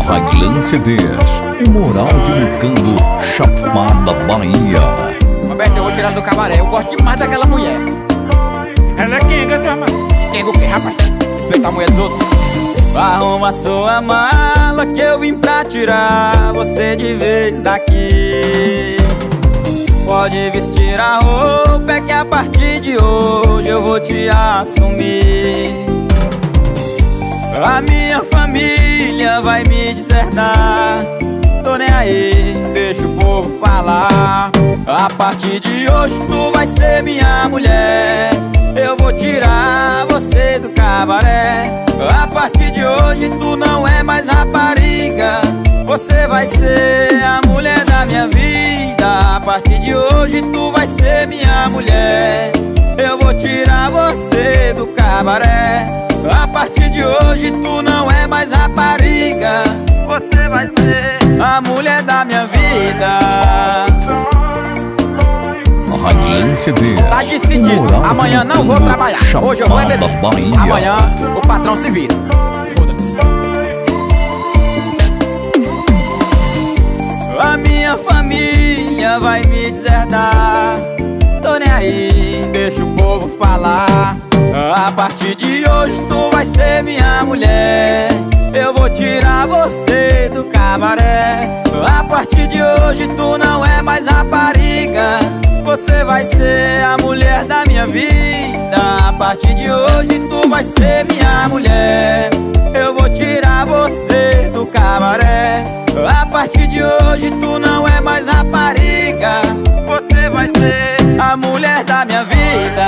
Raglan CDs, o Moral de Mucambo, Chapada, Bahia. Roberto, eu vou tirar ela do cabaré. Eu gosto demais daquela mulher. Ela é quenga, seu rapaz. Quenga o quê, rapaz? Respeitar a mulher dos outros. Arruma sua mala que eu vim pra tirar você de vez daqui. Pode vestir a roupa, é que a partir de hoje eu vou te assumir. A minha família vai me deserdar, tô nem aí, deixa o povo falar. A partir de hoje tu vai ser minha mulher. Eu vou tirar você do cabaré. A partir de hoje tu não é mais rapariga, você vai ser a mulher da minha vida. A partir de hoje tu vai ser minha mulher. Eu vou tirar você do cabaré. A partir de hoje tu não é mais rapariga, você vai ser a mulher da minha vida. Raglan CDs, Tá decidido, amanhã não vou trabalhar. Hoje eu vou é beber. Amanhã o patrão se vira. Foda-se. A minha família vai me deserdar, tô nem aí, deixa o povo falar. A partir de hoje tu vai ser minha mulher. Eu vou tirar você do cabaré. A partir de hoje tu não é mais rapariga, você vai ser a mulher da minha vida. A partir de hoje tu vai ser minha mulher. Eu vou tirar você do cabaré. A partir de hoje tu não é mais rapariga, você vai ser a mulher da minha vida.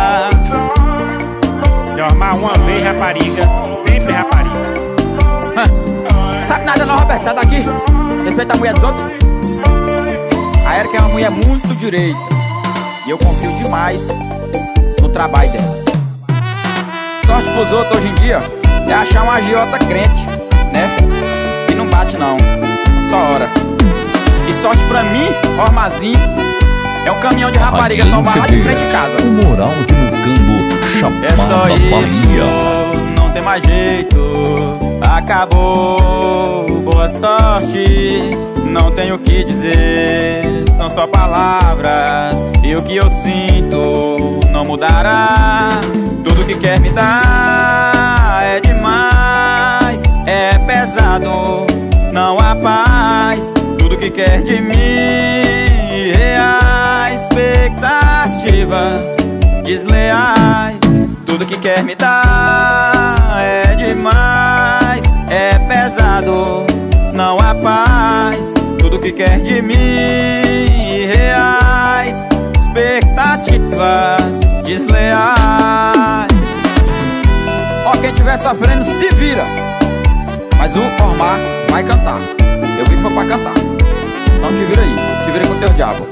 Dormar uma vez rapariga, sempre rapariga. Sabe nada não, Roberto, sai daqui. Respeita a mulher dos outros. A Erika é uma mulher muito direita e eu confio demais no trabalho dela. Sorte pros outros hoje em dia é achar uma agiota crente, né? E não bate não, só hora. E sorte pra mim, Ormazinho, é um caminhão de rapariga tomar lá de frente de casa. O Moral de Mucambo, Chapada, É só isso, Bahia. não tem mais jeito, acabou, boa sorte. Não tenho o que dizer, são só palavras. E o que eu sinto não mudará. Tudo que quer me dar é demais, é pesado, não há paz. Tudo que quer de mim, reais expectativas desleais. Tudo que quer me dar é demais, é pesado, não há paz. Tudo que quer de mim, reais expectativas desleais. Ó, quem tiver sofrendo se vira, mas o Ormar vai cantar. Eu vim foi pra cantar. Não te vira aí, te vira com o teu diabo.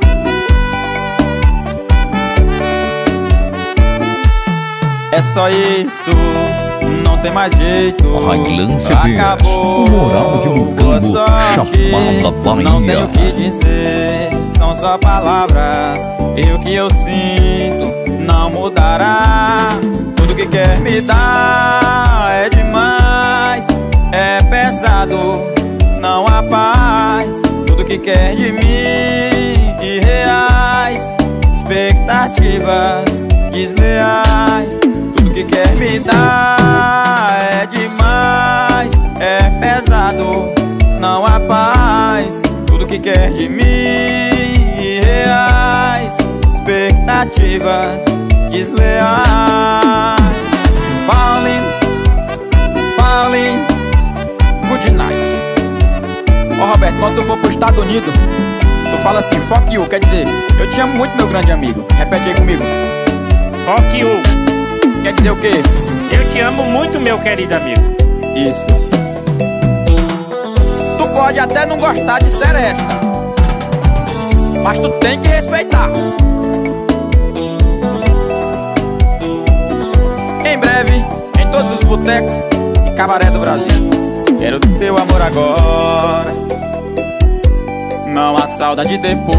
É só isso, não tem mais jeito. Raglan CDs, acabou, o Moral de Mucambo, boa sorte. Chapada, Bahia. Não tenho o que dizer, são só palavras. E o que eu sinto não mudará. Tudo que quer me dar é demais, é pesado, não há paz. Tudo que quer de mim, irreais expectativas desleais. Tudo que quer me dar é demais, é pesado, não há paz. Tudo que quer de mim, reais expectativas desleais. Falling, good night. Ó, Roberto, quando tu for pro Estados Unidos, tu fala assim, fuck you, quer dizer, eu te amo muito, meu grande amigo. Repete aí comigo. Fuck you. Quer dizer o quê? Eu te amo muito, meu querido amigo. Isso. Tu pode até não gostar de seresta, mas tu tem que respeitar. Em breve, em todos os botecos e cabaré do Brasil. Quero teu amor agora, não há saudade depois.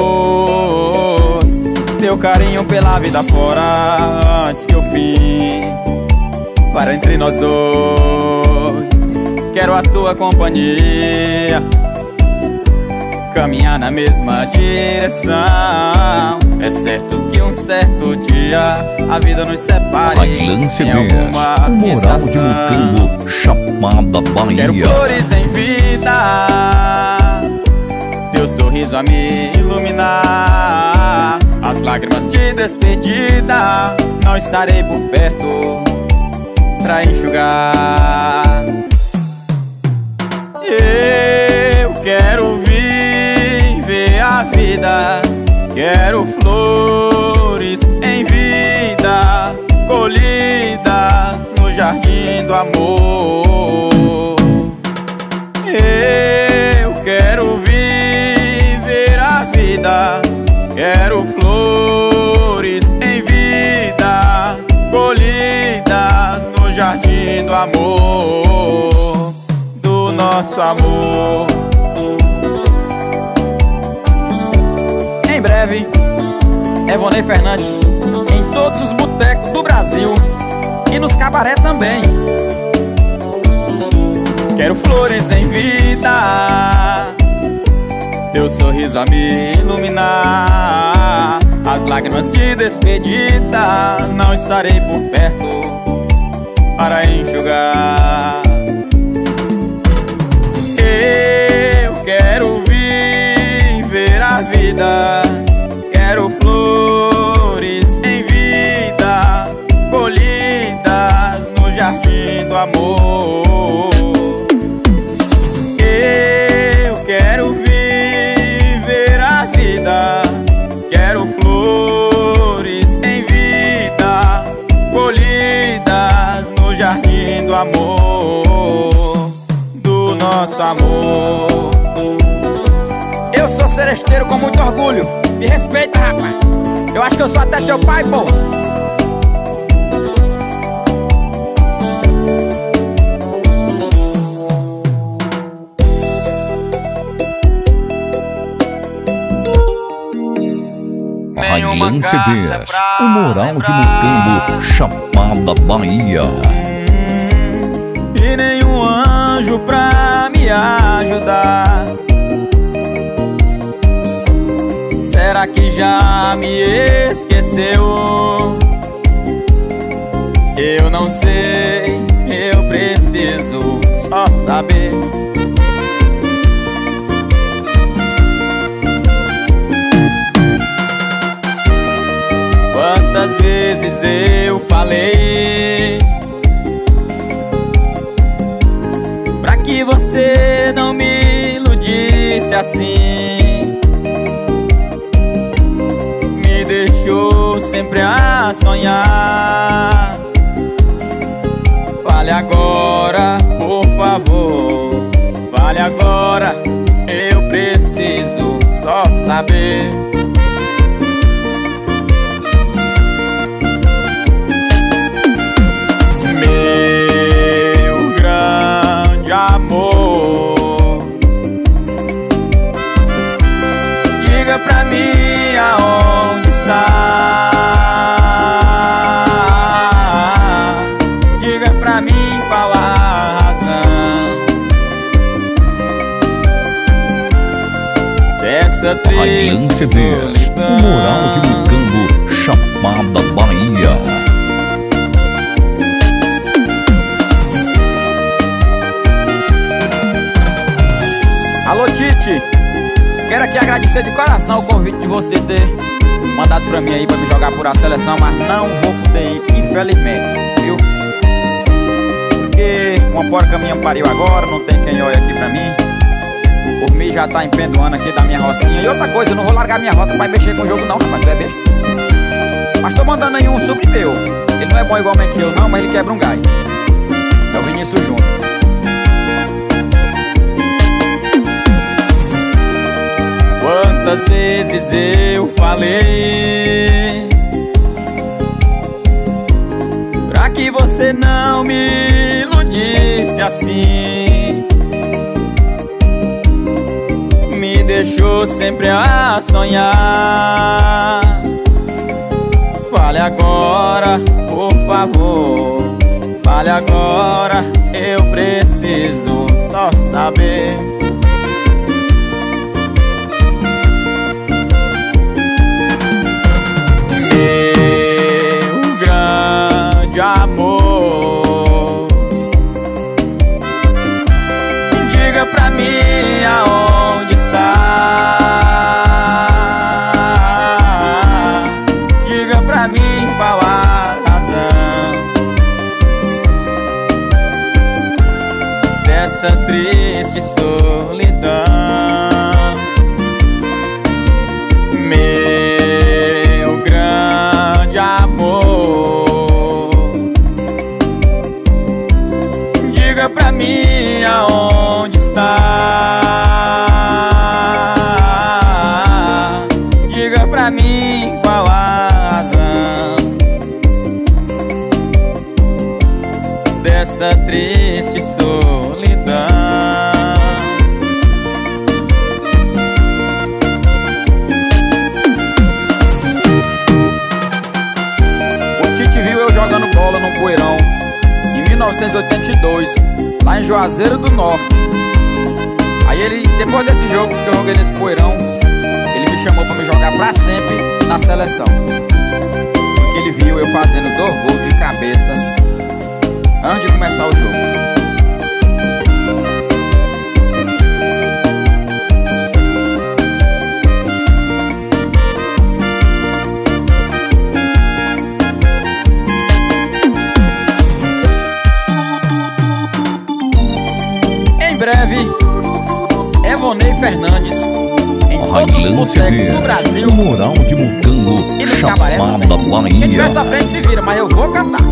Teu carinho pela vida fora, antes que o fim para entre nós dois. quero a tua companhia, caminhar na mesma direção. É certo que um certo dia a vida nos separe Railan CDs, o moral de Mucambo, Chapada, Bahia. Quero flores em vida, teu sorriso a me iluminar. As lágrimas de despedida, não estarei por perto pra enxugar. Eu quero viver a vida, quero flores em vida, colhidas no jardim do amor. Eu quero viver a vida, quero flores em vida, colhidas no jardim do amor, do nosso amor. Em breve, Evonei Fernandes em todos os botecos do Brasil e nos cabaré também. Quero flores em vida, teu sorriso a me iluminar. As lágrimas de despedida, não estarei por perto para enxugar. Eu quero viver a vida, quero flores em vida, colhidas no jardim do amor. Eu quero viver a vida, quero flores em vida, colhidas no jardim do amor, do nosso amor. Eu sou seresteiro com muito orgulho. Me respeita, rapaz. Eu acho que eu sou até teu pai, pô. Railan CDs, o moral de Mucambo, Chapada, Bahia. E nenhum anjo pra me ajudar. Será que já me esqueceu? Eu não sei, eu preciso só saber. Quantas vezes eu falei pra que você não me iludisse assim, me deixou sempre a sonhar. Fale agora, por favor, fale agora, eu preciso só saber. Meu grande amor, diga pra mim aonde está. Diga pra mim qual a razão dessa triste CDs, o moral de Mucambo, Chapada, Bahia. Alô, Tite, quero aqui agradecer de coração o convite de você ter mandado pra mim aí pra me jogar por a seleção, mas não vou poder ir, infelizmente, viu? Porque uma porca minha pariu agora, não tem quem olhe aqui pra mim. Por mim já tá empendoando aqui da minha rocinha. E outra coisa, eu não vou largar minha roça pra ir mexer com o jogo não, rapaz, tu é besta. Mas tô mandando aí um sobre meu. Ele não é bom igualmente eu não, mas ele quebra um galho. É o Vinícius Júnior. Quantas vezes eu falei pra que você não me iludisse assim, me deixou sempre a sonhar. Fale agora, por favor, Fale agora, eu preciso só saber. Meu grande amor, diga pra mim aonde está. Diga pra mim qual a razão dessa triste solidão. Meu grande amor, diga pra mim aonde está. Diga pra mim qual a razão dessa triste solidão. O Tite viu eu jogando bola num poeirão em 1982, lá em Juazeiro do Norte. Aí ele, depois desse jogo que eu joguei nesse poeirão, ele me chamou pra me jogar pra sempre na seleção, porque ele viu eu fazendo 2 gols de cabeça antes de começar o jogo. Em breve, Evonei Fernandes em todos os botecos do Brasil o Moral de Mucambo, e nos cabaré também. Bahia. Quem tiver sofrendo se vira, mas eu vou cantar.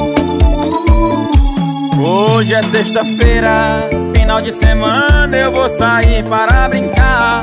Hoje é sexta-feira, final de semana, eu vou sair para brincar.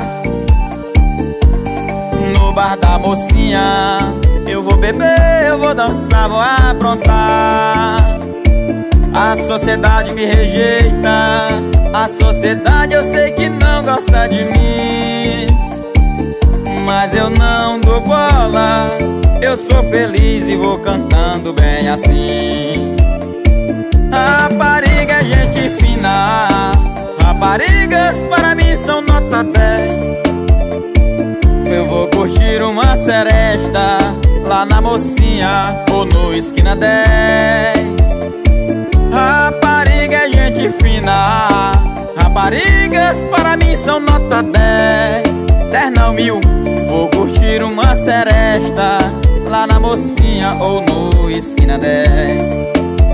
No bar da mocinha, eu vou beber, eu vou dançar, vou aprontar. A sociedade me rejeita, a sociedade eu sei que não gosta de mim, mas eu não dou bola, eu sou feliz e vou cantando bem assim. Rapariga é gente fina, raparigas para mim são nota 10. Eu vou curtir uma seresta lá na mocinha ou no esquina 10. Rapariga é gente fina, raparigas para mim são nota 10. Ternão 1000, vou curtir uma seresta lá na mocinha ou no esquina 10.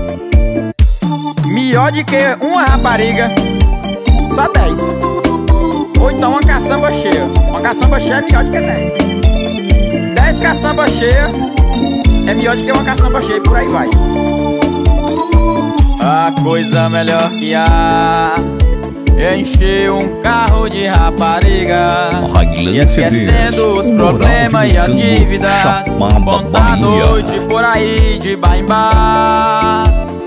Melhor de que uma rapariga, só 10. Ou então uma caçamba cheia. Uma caçamba cheia é melhor do que 10. 10 caçamba cheia é melhor do que uma caçamba cheia, por aí vai. A coisa melhor que há é encher um carro de rapariga e esquecendo os problemas e as dívidas, contar noite por aí de bar em bar.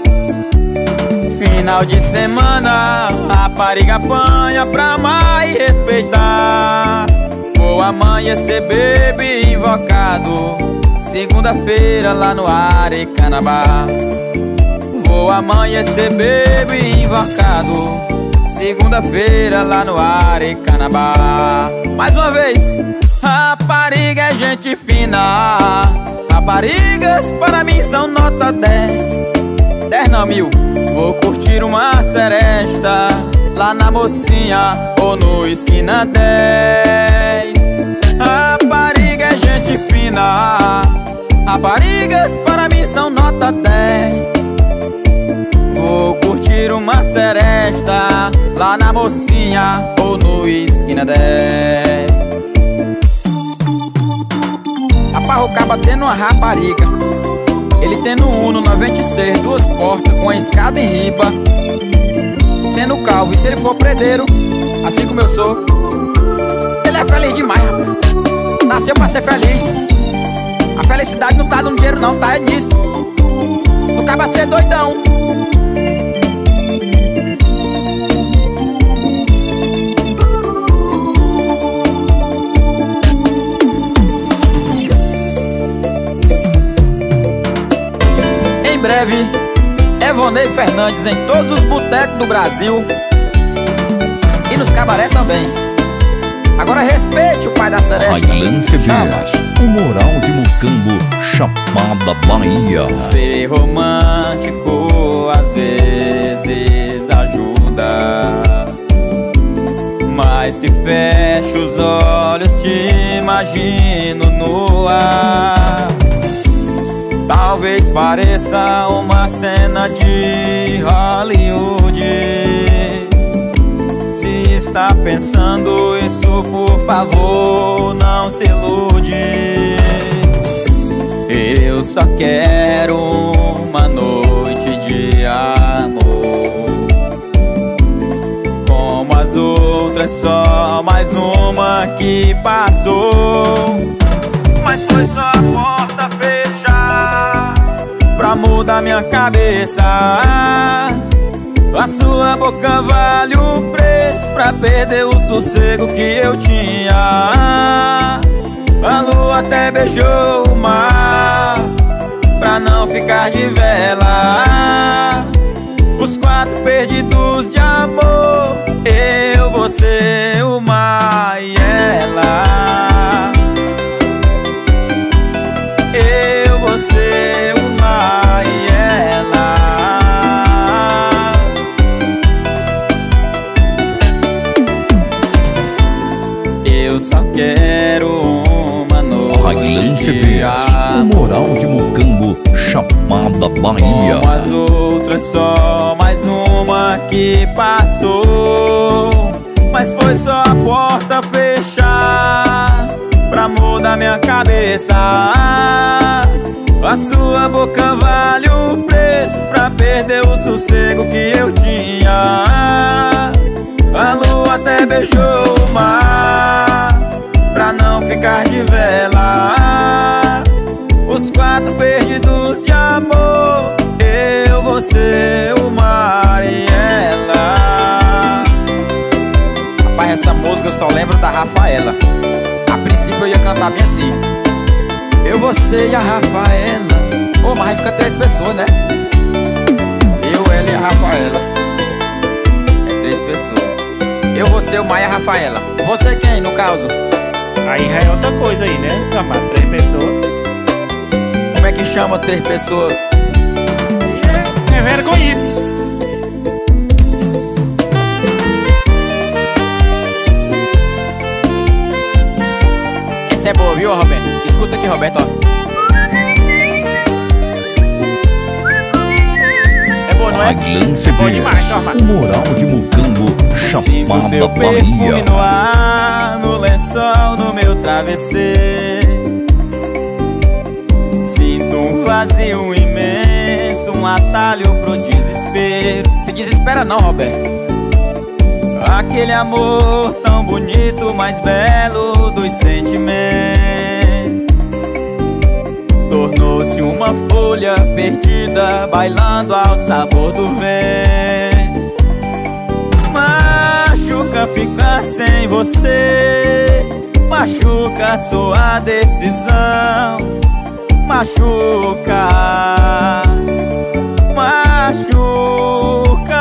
Final de semana, rapariga apanha pra amar e respeitar. Vou amanhecer bebo e invocado, segunda-feira lá no Arecanabá. Vou amanhecer bebo e invocado, segunda-feira lá no Arecanabá. Mais uma vez, rapariga é gente fina, raparigas para mim são nota 10. Ternão 1000, vou curtir uma seresta lá na mocinha ou no esquina 10. Rapariga é gente fina, raparigas para mim são nota 10. Vou curtir uma seresta lá na mocinha ou no esquina 10. A parrucaba tendo uma rapariga, ele tendo um Uno 96, 2 portas com a escada em riba, sendo calvo, e se ele for predeiro, assim como eu sou, ele é feliz demais, rapaz. Nasceu pra ser feliz. A felicidade não tá no dinheiro não, tá nisso. No caba ser doidão. Em breve, Ney Fernandes em todos os botecos do Brasil e nos cabaré também. Agora respeite o pai da seresta. Railan CDs, o Moral de Mucambo, Chapada, Bahia. Ser romântico às vezes ajuda, mas se fecho os olhos te imagino no ar. Talvez pareça uma cena de Hollywood. Se está pensando isso, por favor, não se ilude. Eu só quero uma noite de amor, como as outras, só mais uma que passou. Mas foi só a porta fechar pra mudar minha cabeça. A sua boca vale o preço pra perder o sossego que eu tinha. A lua até beijou o mar pra não ficar de vela. Os 4 perdidos de amor, eu, você, o mar e ela. Eu, você, o mar e ela. Eu só quero uma noite Railan de CDs, o amor, Moral de Mucambo, Chapada, Bahia. como as outras, só mais uma que passou. Mas foi só a porta fechar pra mudar minha cabeça. A sua boca vale o preço pra perder o sossego que eu tinha. A lua até beijou o mar pra não ficar de vela. Os 4 perdidos de amor, eu, você, o mar e ela. Rapaz, essa música eu só lembro da Rafaela. A princípio eu ia cantar bem assim: eu, você e a Rafaela. Pô, mas aí fica 3 pessoas, né? Eu, ela e a Rafaela. É 3 pessoas. Eu, você, o Mar e a Rafaela. Você quem, no caso? Aí já é outra coisa aí, né? Chamar 3 pessoas. Como é que chama 3 pessoas? É vergonhice. Essa é boa, viu, Roberto? Escuta aqui, Roberto, ó. É boa, não é? Railan Bom demais, CDs, toma. o Moral de Mucambo, Sinto Chapada, teu perfume Bahia. no ar, no lençol, no meu travesseiro. Sinto um vazio imenso, um atalho pro desespero. Se desespera não, Roberto. Aquele amor tão bonito, mais belo dos sentimentos, tornou-se uma folha perdida, bailando ao sabor do vento. Machuca ficar sem você, machuca sua decisão. Machuca, machuca,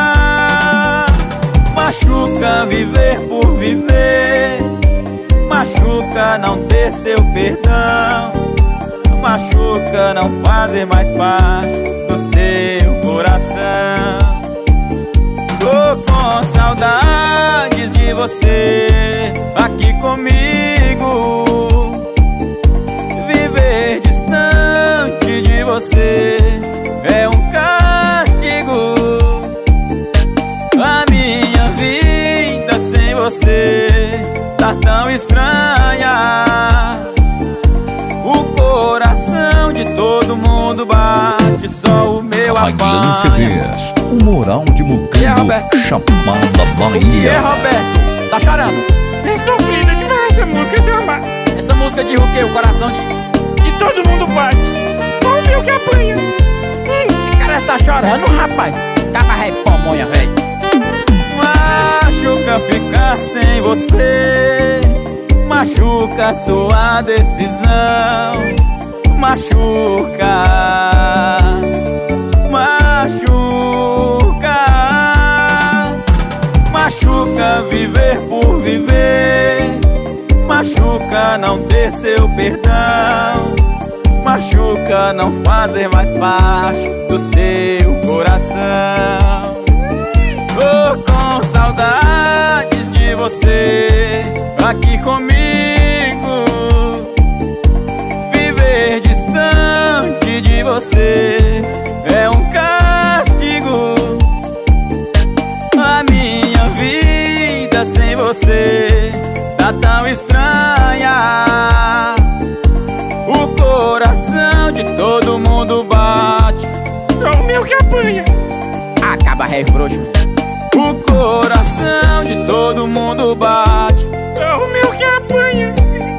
machuca viver por viver. Machuca não ter seu perdão. Machuca não fazer mais parte do seu coração. Tô com saudades de você aqui comigo. Viver distante de você é um castigo. A minha vida sem você tá tão estranha. O coração de todo mundo bate, só o meu Railan apanha. CDs, o Moral de E é, Mucambo, Roberto? Chapada, O que é, Bahia. Roberto? Tá chorando? É sofrida demais essa música, seu amar. Essa música diz o quê? O coração de... E todo mundo bate. Só o meu que apanha. Cara, você tá chorando, rapaz? Caba ré pamonha, véi. Machuca ficar sem você. Machuca sua decisão. Machuca, machuca, seu perdão. Machuca não fazer mais parte do seu coração. Tô com saudades de você aqui comigo. Viver distante de você é um castigo. A minha vida sem você tá tão estranha. O coração de todo mundo bate, Só o meu que apanha. acaba ré frouxo. O coração de todo mundo bate, Só o meu que apanha.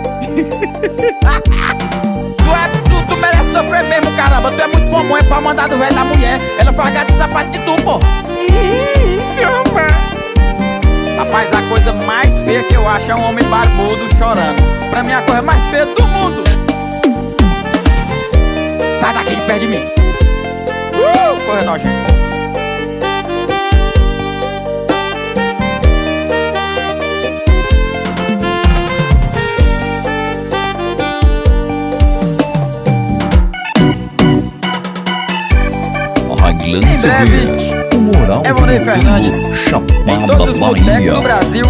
Tu merece sofrer mesmo, caramba. Tu é muito bom, é pra mandar do velho da mulher. Ela foi rasgar de sapato de tu, pô. Sopa. Rapaz, a coisa mais feia que eu acho é um homem barbudo chorando. Pra mim, a coisa mais feia do mundo. Sai daqui de perto de mim. Corre nojento. Raglan CDs, o moral Evonei Fernandes, Chapada em todos os botecos Bahia. do Brasil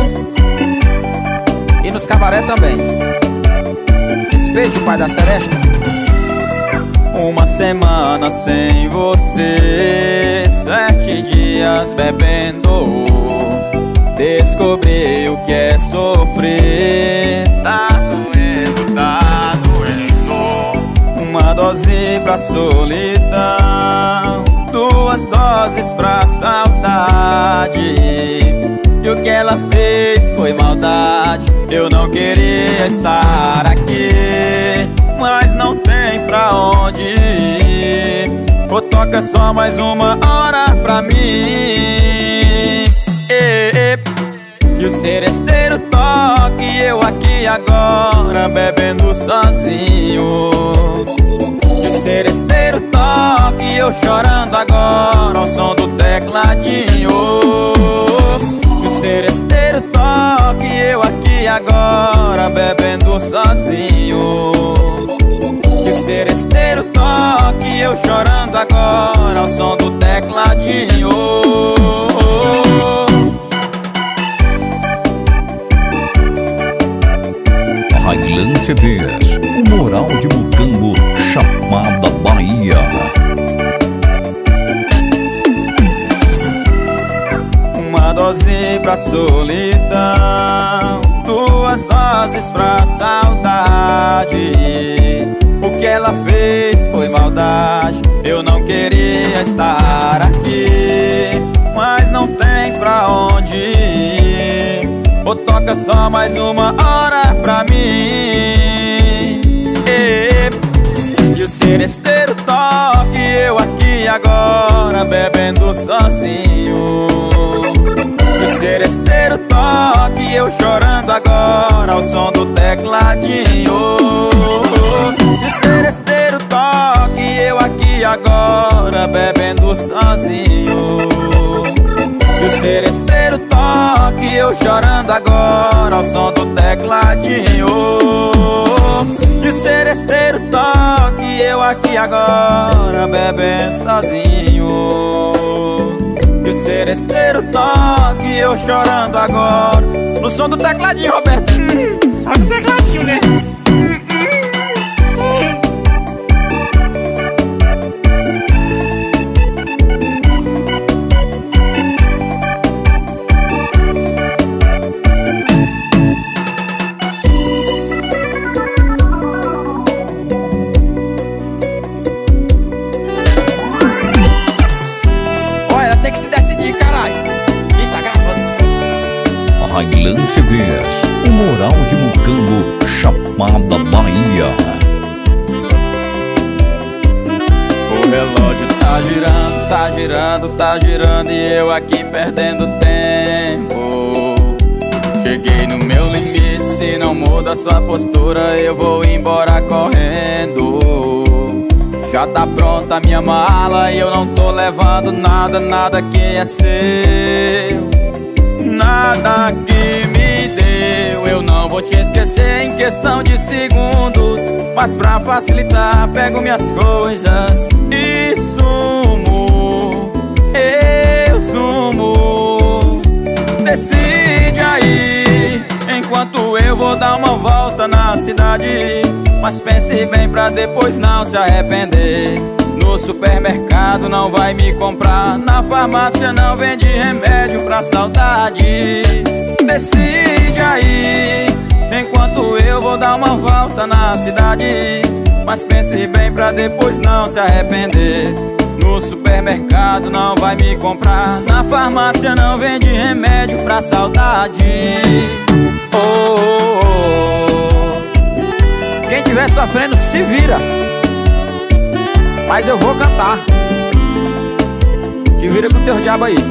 e nos cabaré também. Respeite o pai da seresta. Uma semana sem você, 7 dias bebendo, descobri o que é sofrer. Tá doendo, tá doendo. Uma dose pra solidão, 2 doses pra saudade. E o que ela fez foi maldade. Eu não queria estar aqui, mas não tem pra onde ir. Ou toca só mais uma hora pra mim. E o seresteiro toca e eu aqui agora bebendo sozinho. E o seresteiro toca e eu chorando agora ao som do tecladinho. E o seresteiro toca e eu aqui agora bebendo sozinho. E o seresteiro toca e eu chorando agora ao som do tecladinho. Raglan CDs, o moral de Mucambo, Chapada Bahia. Uma dose pra solidão, 2 doses pra saudade. O que ela fez foi maldade. Eu não queria estar aqui, mas não tem pra onde ir. Ou toca só mais uma hora pra mim. E o seresteiro toca e eu aqui agora bebendo sozinho. E o seresteiro toca e eu chorando agora ao som do tecladinho. E o seresteiro toca e eu aqui agora bebendo sozinho. E o seresteiro toca e eu chorando agora ao som do tecladinho. E o seresteiro toca e eu aqui agora bebendo sozinho. E o seresteiro toca e eu chorando agora no som do tecladinho, Roberto. Só no tecladinho, né? Raglan CDs, o moral de Mucambo, Chapada Bahia. O relógio tá girando, tá girando, tá girando e eu aqui perdendo tempo. Cheguei no meu limite, se não muda sua postura eu vou embora correndo. Já tá pronta a minha mala e eu não tô levando nada, nada que é seu. Nada que me deu eu não vou te esquecer em questão de segundos, mas pra facilitar pego minhas coisas e sumo. Eu sumo. Decide aí, enquanto eu vou dar uma volta na cidade. Mas pense bem pra depois não se arrepender. No supermercado não vai me comprar, na farmácia não vende remédio pra saudade. Decide aí, enquanto eu vou dar uma volta na cidade. Mas pense bem pra depois não se arrepender. No supermercado não vai me comprar, na farmácia não vende remédio pra saudade. Oh, oh, oh. Quem tiver sofrendo se vira, mas eu vou cantar. Te vira com teu diabo aí.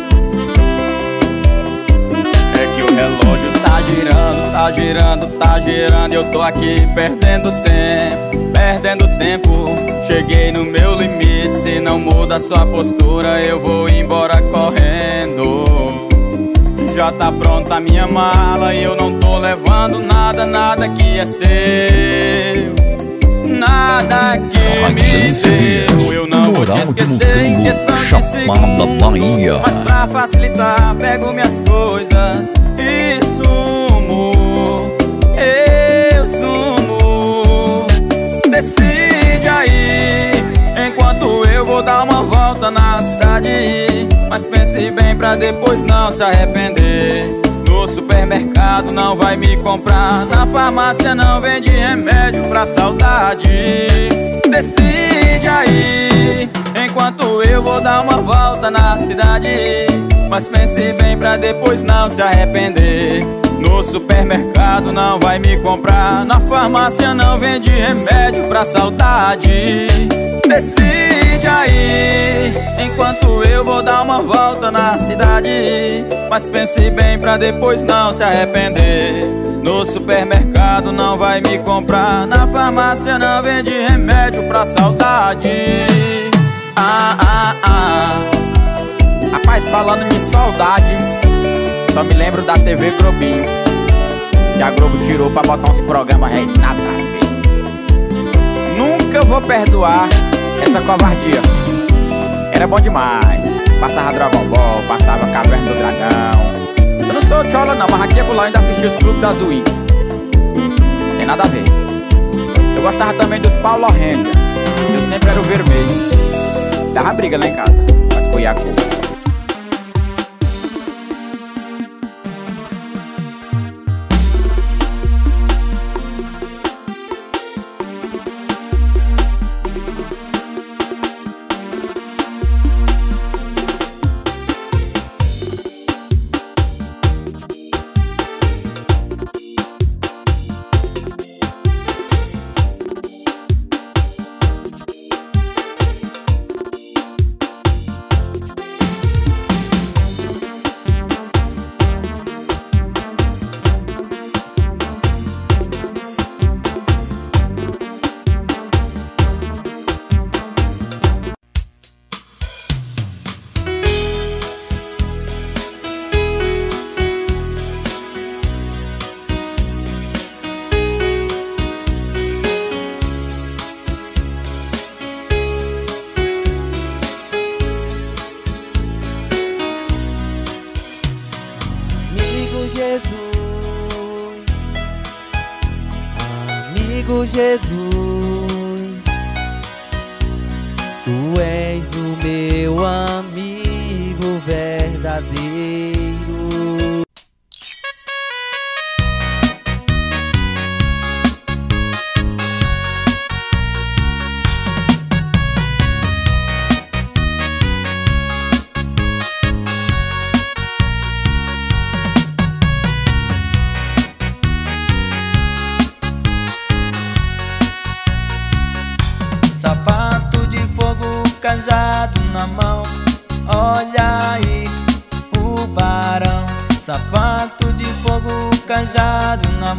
É que o relógio tá girando, tá girando, tá girando, e eu tô aqui perdendo tempo, perdendo tempo. Cheguei no meu limite, se não muda a sua postura eu vou embora correndo. Já tá pronta a minha mala e eu não tô levando nada, nada que é seu. Nada que me deu eu não vou te esquecer em questão de segundos, mas pra facilitar pego minhas coisas e sumo. Eu sumo. Decide aí, enquanto eu vou dar uma volta na cidade. Mas pense bem pra depois não se arrepender. No supermercado não vai me comprar, na farmácia não vende remédio pra saudade. Decide aí, enquanto eu vou dar uma volta na cidade. Mas pense bem pra depois não se arrepender. No supermercado não vai me comprar, na farmácia não vende remédio pra saudade. Decide aí, enquanto eu vou dar uma volta na cidade. Mas pense bem pra depois não se arrepender. No supermercado não vai me comprar, na farmácia não vende remédio pra saudade. Rapaz, falando de saudade, só me lembro da TV Globinho, que a Globo tirou pra botar uns programas aí, nada a ver. Nunca vou perdoar essa covardia. Era bom demais. Passava Dragon Ball, passava Caverna do Dragão. Eu não sou chola não, mas aqui e acolá ainda assisti os clubes da Zwing. Tem nada a ver. Eu gostava também dos Power Rangers. Eu sempre era o vermelho. Dava briga lá em casa, mas foi a cor. Amigo Jesus, tu és o meu amigo verdadeiro. Sapato de fogo, cajado na mão, olha aí o varão. Sapato de fogo, cajado na